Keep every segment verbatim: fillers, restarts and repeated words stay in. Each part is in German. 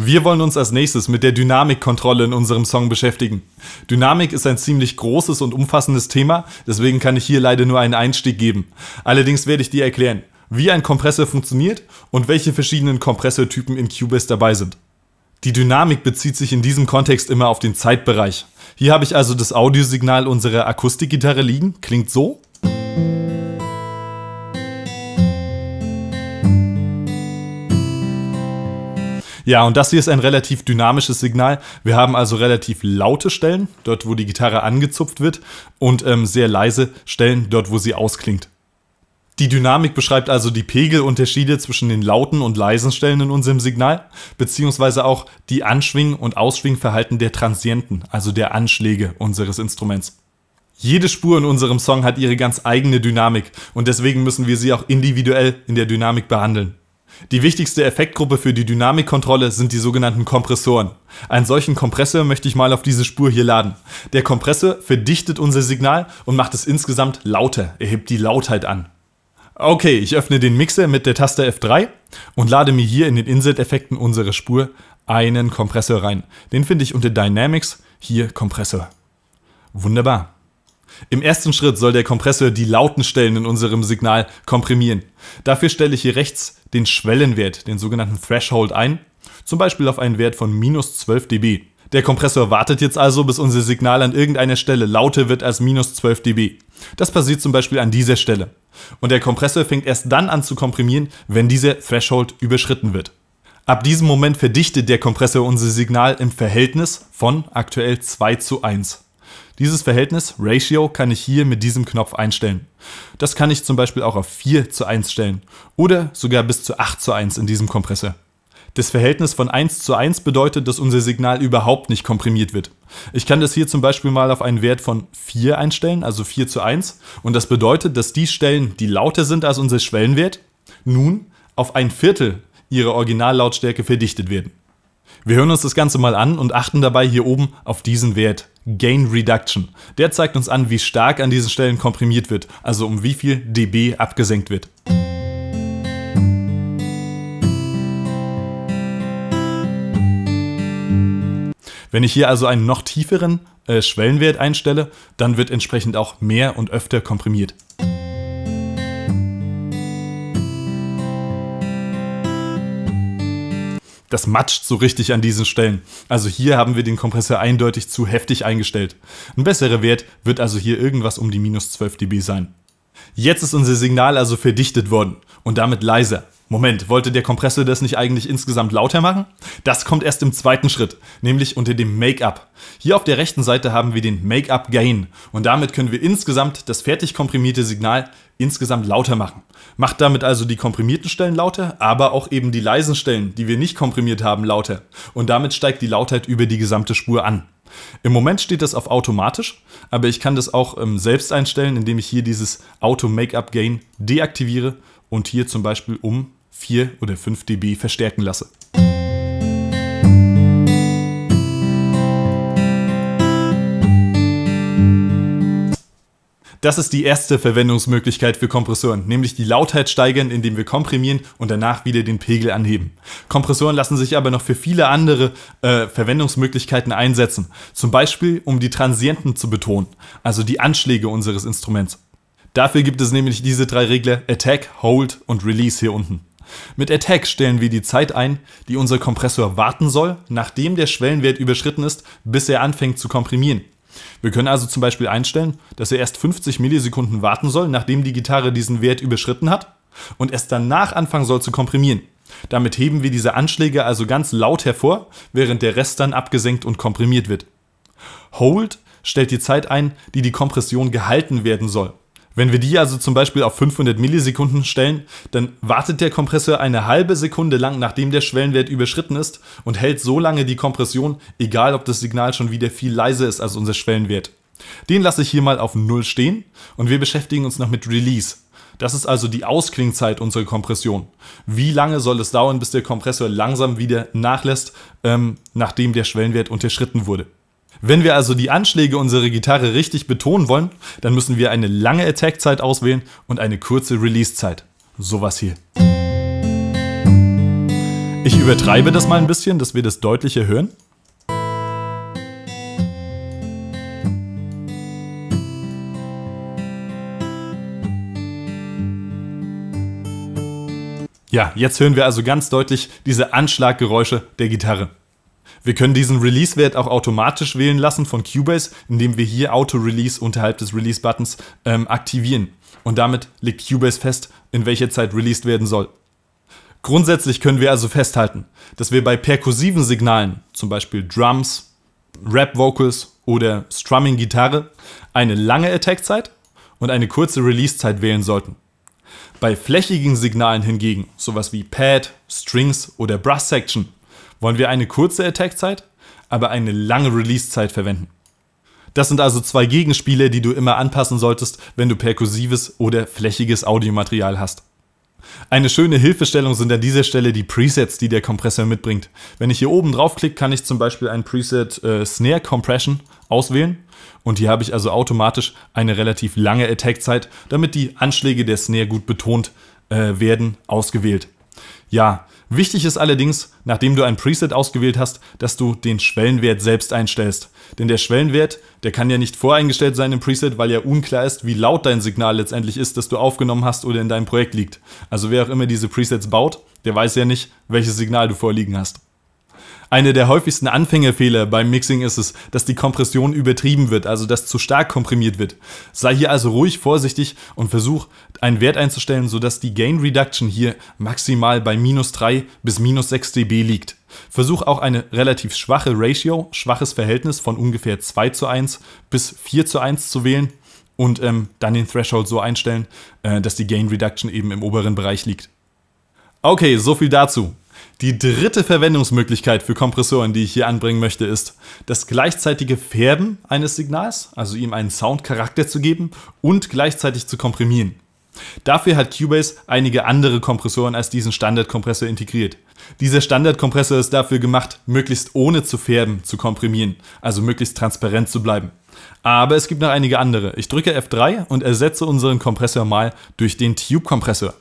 Wir wollen uns als nächstes mit der Dynamikkontrolle in unserem Song beschäftigen. Dynamik ist ein ziemlich großes und umfassendes Thema, deswegen kann ich hier leider nur einen Einstieg geben. Allerdings werde ich dir erklären, wie ein Kompressor funktioniert und welche verschiedenen Kompressortypen in Cubase dabei sind. Die Dynamik bezieht sich in diesem Kontext immer auf den Zeitbereich. Hier habe ich also das Audiosignal unserer Akustikgitarre liegen, klingt so. Ja, und das hier ist ein relativ dynamisches Signal. Wir haben also relativ laute Stellen, dort wo die Gitarre angezupft wird, und ähm, sehr leise Stellen, dort wo sie ausklingt. Die Dynamik beschreibt also die Pegelunterschiede zwischen den lauten und leisen Stellen in unserem Signal, beziehungsweise auch die Anschwing- und Ausschwingverhalten der Transienten, also der Anschläge unseres Instruments. Jede Spur in unserem Song hat ihre ganz eigene Dynamik und deswegen müssen wir sie auch individuell in der Dynamik behandeln. Die wichtigste Effektgruppe für die Dynamikkontrolle sind die sogenannten Kompressoren. Einen solchen Kompressor möchte ich mal auf diese Spur hier laden. Der Kompressor verdichtet unser Signal und macht es insgesamt lauter, er hebt die Lautheit an. Okay, ich öffne den Mixer mit der Taste F drei und lade mir hier in den Insert-Effekten unserer Spur einen Kompressor rein. Den finde ich unter Dynamics, hier Kompressor. Wunderbar. Im ersten Schritt soll der Kompressor die lauten Stellen in unserem Signal komprimieren. Dafür stelle ich hier rechts den Schwellenwert, den sogenannten Threshold, ein, zum Beispiel auf einen Wert von minus zwölf Dezibel. Der Kompressor wartet jetzt also, bis unser Signal an irgendeiner Stelle lauter wird als minus zwölf Dezibel. Das passiert zum Beispiel an dieser Stelle. Und der Kompressor fängt erst dann an zu komprimieren, wenn dieser Threshold überschritten wird. Ab diesem Moment verdichtet der Kompressor unser Signal im Verhältnis von aktuell zwei zu eins. Dieses Verhältnis, Ratio, kann ich hier mit diesem Knopf einstellen. Das kann ich zum Beispiel auch auf vier zu eins stellen oder sogar bis zu acht zu eins in diesem Kompressor. Das Verhältnis von eins zu eins bedeutet, dass unser Signal überhaupt nicht komprimiert wird. Ich kann das hier zum Beispiel mal auf einen Wert von vier einstellen, also vier zu eins, und das bedeutet, dass die Stellen, die lauter sind als unser Schwellenwert, nun auf ein Viertel ihrer Originallautstärke verdichtet werden. Wir hören uns das Ganze mal an und achten dabei hier oben auf diesen Wert, Gain Reduction. Der zeigt uns an, wie stark an diesen Stellen komprimiert wird, also um wie viel dB abgesenkt wird. Wenn ich hier also einen noch tieferen äh, Schwellenwert einstelle, dann wird entsprechend auch mehr und öfter komprimiert. Das matscht so richtig an diesen Stellen. Also hier haben wir den Kompressor eindeutig zu heftig eingestellt. Ein besserer Wert wird also hier irgendwas um die minus zwölf Dezibel sein. Jetzt ist unser Signal also verdichtet worden und damit leiser. Moment, wollte der Kompressor das nicht eigentlich insgesamt lauter machen? Das kommt erst im zweiten Schritt, nämlich unter dem Make-up. Hier auf der rechten Seite haben wir den Make-up Gain und damit können wir insgesamt das fertig komprimierte Signal insgesamt lauter machen. Macht damit also die komprimierten Stellen lauter, aber auch eben die leisen Stellen, die wir nicht komprimiert haben, lauter. Und damit steigt die Lautheit über die gesamte Spur an. Im Moment steht das auf automatisch, aber ich kann das auch ähm, selbst einstellen, indem ich hier dieses Auto Make-up Gain deaktiviere und hier zum Beispiel um vier oder fünf Dezibel verstärken lasse. Das ist die erste Verwendungsmöglichkeit für Kompressoren, nämlich die Lautheit steigern, indem wir komprimieren und danach wieder den Pegel anheben. Kompressoren lassen sich aber noch für viele andere äh, Verwendungsmöglichkeiten einsetzen, zum Beispiel um die Transienten zu betonen, also die Anschläge unseres Instruments. Dafür gibt es nämlich diese drei Regler Attack, Hold und Release hier unten. Mit Attack stellen wir die Zeit ein, die unser Kompressor warten soll, nachdem der Schwellenwert überschritten ist, bis er anfängt zu komprimieren. Wir können also zum Beispiel einstellen, dass er erst fünfzig Millisekunden warten soll, nachdem die Gitarre diesen Wert überschritten hat und erst danach anfangen soll zu komprimieren. Damit heben wir diese Anschläge also ganz laut hervor, während der Rest dann abgesenkt und komprimiert wird. Hold stellt die Zeit ein, die die Kompression gehalten werden soll. Wenn wir die also zum Beispiel auf fünfhundert Millisekunden stellen, dann wartet der Kompressor eine halbe Sekunde lang, nachdem der Schwellenwert überschritten ist und hält so lange die Kompression, egal ob das Signal schon wieder viel leiser ist als unser Schwellenwert. Den lasse ich hier mal auf null stehen und wir beschäftigen uns noch mit Release. Das ist also die Ausklingzeit unserer Kompression. Wie lange soll es dauern, bis der Kompressor langsam wieder nachlässt, ähm, nachdem der Schwellenwert unterschritten wurde? Wenn wir also die Anschläge unserer Gitarre richtig betonen wollen, dann müssen wir eine lange Attack-Zeit auswählen und eine kurze Release-Zeit. Sowas hier. Ich übertreibe das mal ein bisschen, dass wir das deutlicher hören. Ja, jetzt hören wir also ganz deutlich diese Anschlaggeräusche der Gitarre. Wir können diesen Release-Wert auch automatisch wählen lassen von Cubase, indem wir hier Auto-Release unterhalb des Release-Buttons ähm, aktivieren. Und damit legt Cubase fest, in welcher Zeit released werden soll. Grundsätzlich können wir also festhalten, dass wir bei perkussiven Signalen, zum Beispiel Drums, Rap-Vocals oder Strumming-Gitarre, eine lange Attack-Zeit und eine kurze Release-Zeit wählen sollten. Bei flächigen Signalen hingegen, sowas wie Pad, Strings oder Brass Section, wollen wir eine kurze Attack-Zeit, aber eine lange Release-Zeit verwenden. Das sind also zwei Gegenspiele, die du immer anpassen solltest, wenn du perkussives oder flächiges Audiomaterial hast. Eine schöne Hilfestellung sind an dieser Stelle die Presets, die der Kompressor mitbringt. Wenn ich hier oben draufklicke, kann ich zum Beispiel ein Preset äh, Snare Compression auswählen. Und hier habe ich also automatisch eine relativ lange Attack-Zeit, damit die Anschläge der Snare gut betont äh, werden, ausgewählt. Ja, wichtig ist allerdings, nachdem du ein Preset ausgewählt hast, dass du den Schwellenwert selbst einstellst. Denn der Schwellenwert, der kann ja nicht voreingestellt sein im Preset, weil ja unklar ist, wie laut dein Signal letztendlich ist, das du aufgenommen hast oder in deinem Projekt liegt. Also wer auch immer diese Presets baut, der weiß ja nicht, welches Signal du vorliegen hast. Einer der häufigsten Anfängerfehler beim Mixing ist es, dass die Kompression übertrieben wird, also dass zu stark komprimiert wird. Sei hier also ruhig vorsichtig und versuch einen Wert einzustellen, sodass die Gain Reduction hier maximal bei minus drei bis minus sechs dB liegt. Versuch auch eine relativ schwache Ratio, schwaches Verhältnis von ungefähr zwei zu eins bis vier zu eins zu wählen und ähm, dann den Threshold so einstellen, äh, dass die Gain Reduction eben im oberen Bereich liegt. Okay, so viel dazu. Die dritte Verwendungsmöglichkeit für Kompressoren, die ich hier anbringen möchte, ist das gleichzeitige Färben eines Signals, also ihm einen Soundcharakter zu geben und gleichzeitig zu komprimieren. Dafür hat Cubase einige andere Kompressoren als diesen Standardkompressor integriert. Dieser Standardkompressor ist dafür gemacht, möglichst ohne zu färben zu komprimieren, also möglichst transparent zu bleiben. Aber es gibt noch einige andere. Ich drücke F drei und ersetze unseren Kompressor mal durch den Tube-Kompressor.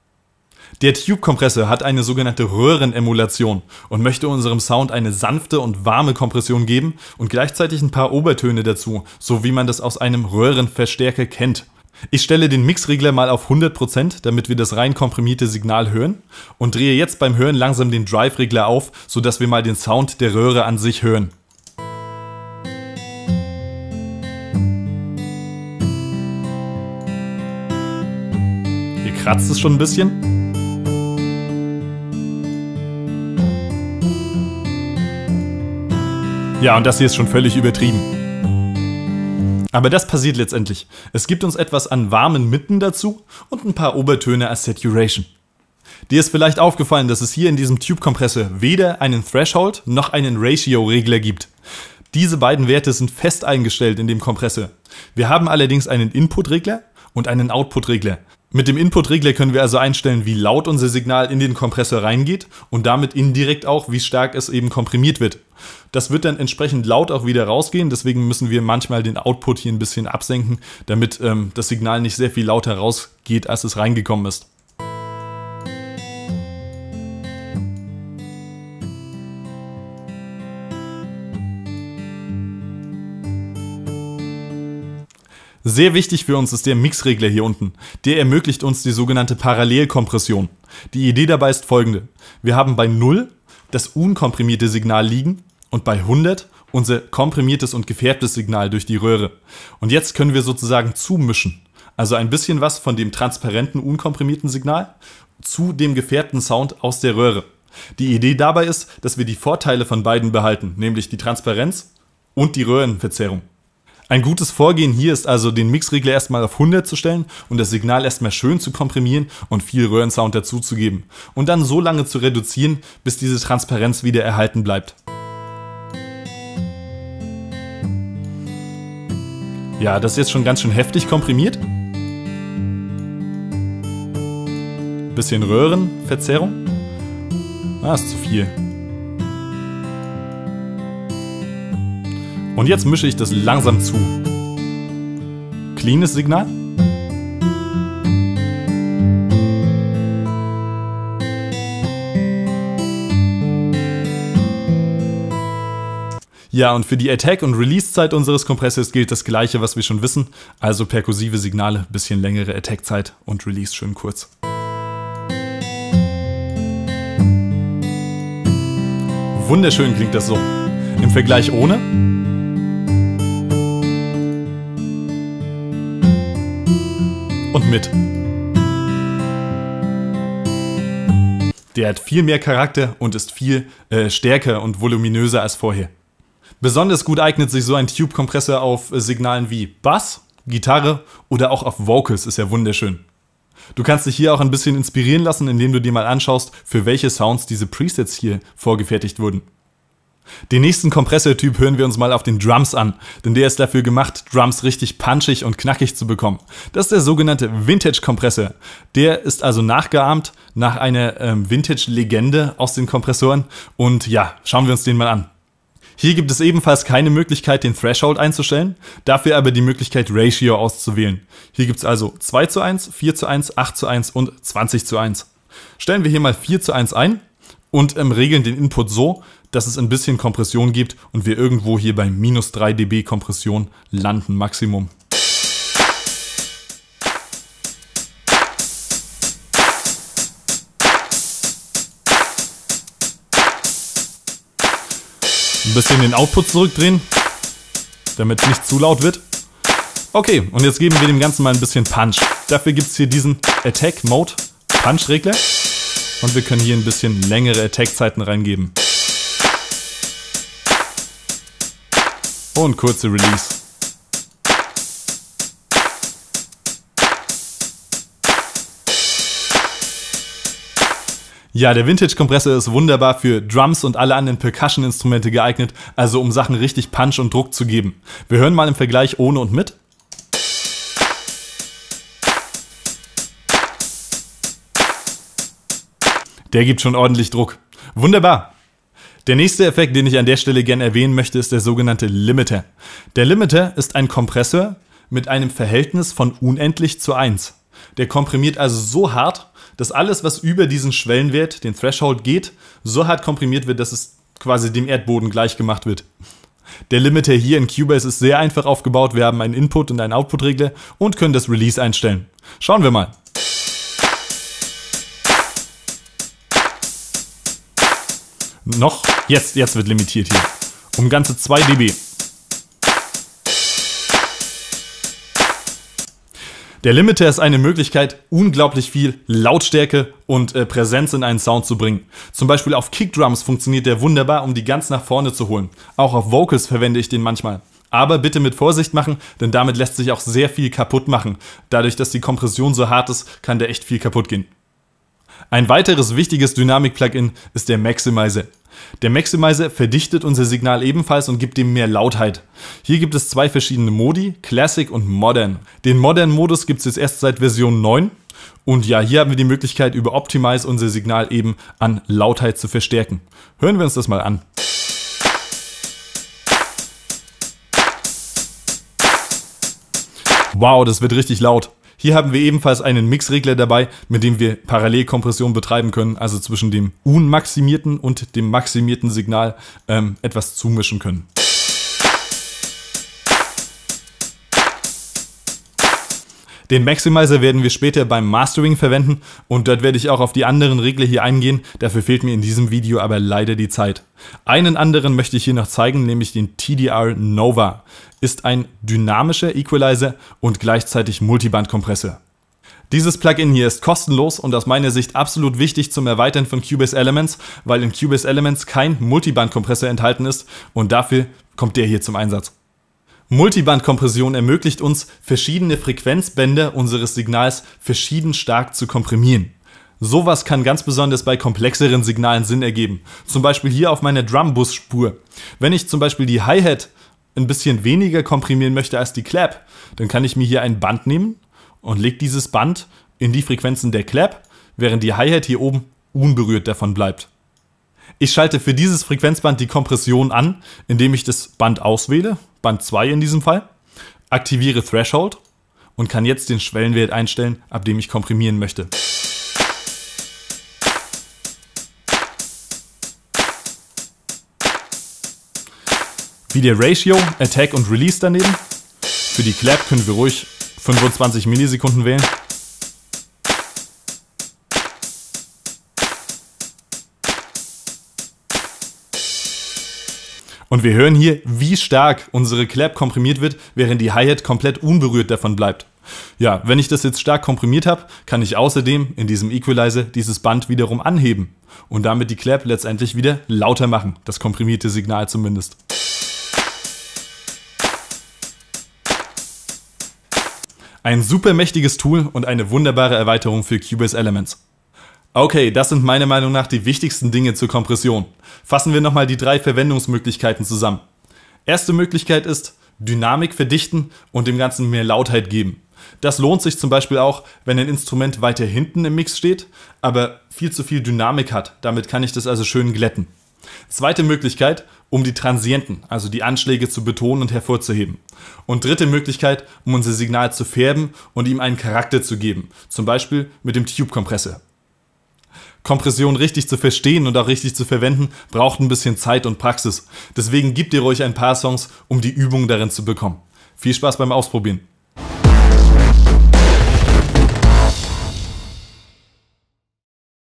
Der Tube-Kompressor hat eine sogenannte Röhrenemulation und möchte unserem Sound eine sanfte und warme Kompression geben und gleichzeitig ein paar Obertöne dazu, so wie man das aus einem Röhrenverstärker kennt. Ich stelle den Mixregler mal auf hundert Prozent, damit wir das rein komprimierte Signal hören und drehe jetzt beim Hören langsam den Drive-Regler auf, sodass wir mal den Sound der Röhre an sich hören. Hier kratzt es schon ein bisschen. Ja, und das hier ist schon völlig übertrieben. Aber das passiert letztendlich. Es gibt uns etwas an warmen Mitten dazu und ein paar Obertöne als Saturation. Dir ist vielleicht aufgefallen, dass es hier in diesem Tube-Kompressor weder einen Threshold noch einen Ratio-Regler gibt. Diese beiden Werte sind fest eingestellt in dem Kompressor. Wir haben allerdings einen Input-Regler und einen Output-Regler. Mit dem Input-Regler können wir also einstellen, wie laut unser Signal in den Kompressor reingeht und damit indirekt auch, wie stark es eben komprimiert wird. Das wird dann entsprechend laut auch wieder rausgehen, deswegen müssen wir manchmal den Output hier ein bisschen absenken, damit ähm, das Signal nicht sehr viel lauter rausgeht, als es reingekommen ist. Sehr wichtig für uns ist der Mixregler hier unten. Der ermöglicht uns die sogenannte Parallelkompression. Die Idee dabei ist folgende. Wir haben bei null das unkomprimierte Signal liegen und bei hundert unser komprimiertes und gefärbtes Signal durch die Röhre. Und jetzt können wir sozusagen zumischen. Also ein bisschen was von dem transparenten, unkomprimierten Signal zu dem gefärbten Sound aus der Röhre. Die Idee dabei ist, dass wir die Vorteile von beiden behalten, nämlich die Transparenz und die Röhrenverzerrung. Ein gutes Vorgehen hier ist also, den Mixregler erstmal auf hundert zu stellen und das Signal erstmal schön zu komprimieren und viel Röhrensound dazuzugeben. Und dann so lange zu reduzieren, bis diese Transparenz wieder erhalten bleibt. Ja, das ist jetzt schon ganz schön heftig komprimiert. Bisschen Röhrenverzerrung. Ah, ist zu viel. Und jetzt mische ich das langsam zu. Cleanes Signal. Ja, und für die Attack- und Release-Zeit unseres Kompressors gilt das gleiche, was wir schon wissen. Also perkussive Signale, bisschen längere Attack-Zeit und Release schön kurz. Wunderschön klingt das so. Im Vergleich ohne. Und mit. Der hat viel mehr Charakter und ist viel äh, stärker und voluminöser als vorher. Besonders gut eignet sich so ein Tube-Kompressor auf äh, Signalen wie Bass, Gitarre oder auch auf Vocals, ist ja wunderschön. Du kannst dich hier auch ein bisschen inspirieren lassen, indem du dir mal anschaust, für welche Sounds diese Presets hier vorgefertigt wurden. Den nächsten Kompressortyp hören wir uns mal auf den Drums an, denn der ist dafür gemacht, Drums richtig punchig und knackig zu bekommen. Das ist der sogenannte Vintage-Kompressor. Der ist also nachgeahmt nach einer ähm, Vintage-Legende aus den Kompressoren und ja, schauen wir uns den mal an. Hier gibt es ebenfalls keine Möglichkeit, den Threshold einzustellen, dafür aber die Möglichkeit, Ratio auszuwählen. Hier gibt es also zwei zu eins, vier zu eins, acht zu eins und zwanzig zu eins. Stellen wir hier mal vier zu eins ein und ähm, regeln den Input so, dass es ein bisschen Kompression gibt und wir irgendwo hier bei minus drei dB Kompression landen, Maximum. Ein bisschen den Output zurückdrehen, damit es nicht zu laut wird. Okay, und jetzt geben wir dem Ganzen mal ein bisschen Punch. Dafür gibt es hier diesen Attack Mode Punch Regler und wir können hier ein bisschen längere Attack-Zeiten reingeben. Und kurze Release. Ja, der Vintage-Kompressor ist wunderbar für Drums und alle anderen Percussion-Instrumente geeignet, also um Sachen richtig Punch und Druck zu geben. Wir hören mal im Vergleich ohne und mit. Der gibt schon ordentlich Druck. Wunderbar! Der nächste Effekt, den ich an der Stelle gerne erwähnen möchte, ist der sogenannte Limiter. Der Limiter ist ein Kompressor mit einem Verhältnis von unendlich zu eins. Der komprimiert also so hart, dass alles, was über diesen Schwellenwert, den Threshold, geht, so hart komprimiert wird, dass es quasi dem Erdboden gleich gemacht wird. Der Limiter hier in Cubase ist sehr einfach aufgebaut. Wir haben einen Input- und einen Output-Regler und können das Release einstellen. Schauen wir mal. Noch, jetzt, jetzt wird limitiert hier. Um ganze zwei dB. Der Limiter ist eine Möglichkeit, unglaublich viel Lautstärke und äh, Präsenz in einen Sound zu bringen. Zum Beispiel auf Kickdrums funktioniert der wunderbar, um die ganz nach vorne zu holen. Auch auf Vocals verwende ich den manchmal. Aber bitte mit Vorsicht machen, denn damit lässt sich auch sehr viel kaputt machen. Dadurch, dass die Kompression so hart ist, kann da echt viel kaputt gehen. Ein weiteres wichtiges Dynamik-Plugin ist der Maximizer. Der Maximizer verdichtet unser Signal ebenfalls und gibt dem mehr Lautheit. Hier gibt es zwei verschiedene Modi, Classic und Modern. Den Modern-Modus gibt es jetzt erst seit Version neun. Und ja, hier haben wir die Möglichkeit, über Optimize unser Signal eben an Lautheit zu verstärken. Hören wir uns das mal an. Wow, das wird richtig laut. Hier haben wir ebenfalls einen Mixregler dabei, mit dem wir Parallelkompression betreiben können, also zwischen dem unmaximierten und dem maximierten Signal ähm, etwas zumischen können. Den Maximizer werden wir später beim Mastering verwenden und dort werde ich auch auf die anderen Regler hier eingehen, dafür fehlt mir in diesem Video aber leider die Zeit. Einen anderen möchte ich hier noch zeigen, nämlich den T D R Nova. Ist ein dynamischer Equalizer und gleichzeitig Multiband-Kompressor. Dieses Plugin hier ist kostenlos und aus meiner Sicht absolut wichtig zum Erweitern von Cubase Elements, weil in Cubase Elements kein Multiband-Kompressor enthalten ist und dafür kommt der hier zum Einsatz. Multiband-Kompression ermöglicht uns, verschiedene Frequenzbänder unseres Signals verschieden stark zu komprimieren. Sowas kann ganz besonders bei komplexeren Signalen Sinn ergeben. Zum Beispiel hier auf meiner Drumbus-Spur. Wenn ich zum Beispiel die Hi-Hat ein bisschen weniger komprimieren möchte als die Clap, dann kann ich mir hier ein Band nehmen und lege dieses Band in die Frequenzen der Clap, während die Hi-Hat hier oben unberührt davon bleibt. Ich schalte für dieses Frequenzband die Kompression an, indem ich das Band auswähle, Band zwei in diesem Fall, aktiviere Threshold und kann jetzt den Schwellenwert einstellen, ab dem ich komprimieren möchte. Wie der Ratio, Attack und Release daneben. Für die Clap können wir ruhig fünfundzwanzig Millisekunden wählen. Und wir hören hier, wie stark unsere Clap komprimiert wird, während die Hi-Hat komplett unberührt davon bleibt. Ja, wenn ich das jetzt stark komprimiert habe, kann ich außerdem in diesem Equalizer dieses Band wiederum anheben und damit die Clap letztendlich wieder lauter machen, das komprimierte Signal zumindest. Ein super mächtiges Tool und eine wunderbare Erweiterung für Cubase Elements. Okay, das sind meiner Meinung nach die wichtigsten Dinge zur Kompression. Fassen wir nochmal die drei Verwendungsmöglichkeiten zusammen. Erste Möglichkeit ist Dynamik verdichten und dem Ganzen mehr Lautheit geben. Das lohnt sich zum Beispiel auch, wenn ein Instrument weiter hinten im Mix steht, aber viel zu viel Dynamik hat. Damit kann ich das also schön glätten. Zweite Möglichkeit, um die Transienten, also die Anschläge zu betonen und hervorzuheben. Und dritte Möglichkeit, um unser Signal zu färben und ihm einen Charakter zu geben, zum Beispiel mit dem Tube-Kompressor. Kompression richtig zu verstehen und auch richtig zu verwenden, braucht ein bisschen Zeit und Praxis. Deswegen gebt ihr ruhig ein paar Songs, um die Übung darin zu bekommen. Viel Spaß beim Ausprobieren.